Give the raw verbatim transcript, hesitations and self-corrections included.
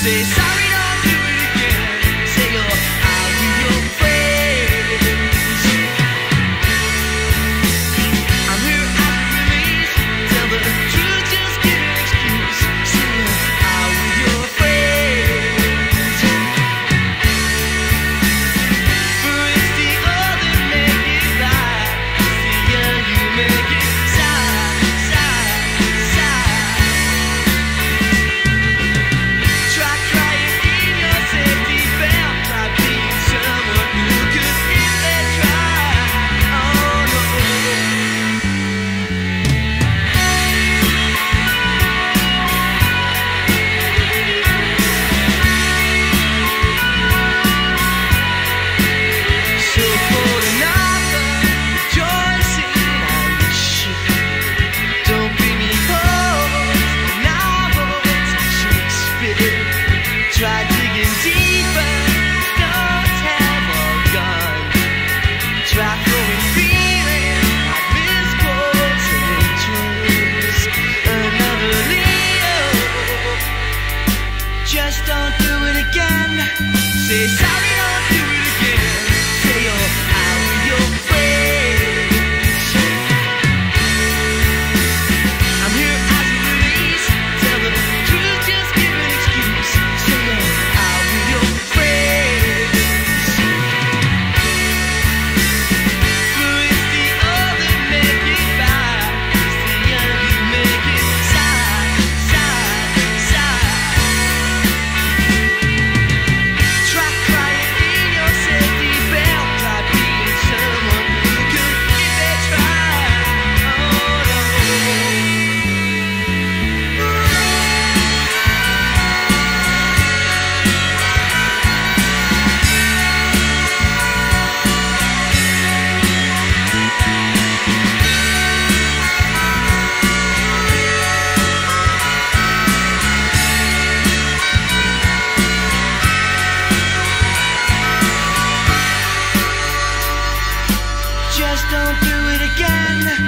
Say sorry, don't do it again. Say you're out with your friends. I'm here at the release. Tell the truth, just give an excuse. Say you're out with your friends. For it's the other make it right. It's the young you make it side, side, side. Try crying in your safety belt. Try being someone who could if they try. Oh no. So for another rejoicing on the ship, don't bring me home novels and Shakespeare. Try digging deeper, stones have all gone. Try throwing feeling like misquotes and intros. Another Leo, just don't do it again. Say sorry, don't do it again. Say you're out with your friends. I'm here as a release. Tell the truth, just give an excuse. Say you're out with your friends. For it's the other make it right. It's the young you make it side, side, side. Try crying in your safety belt. Try being someone who could if they try. Oh no. Just don't do it again.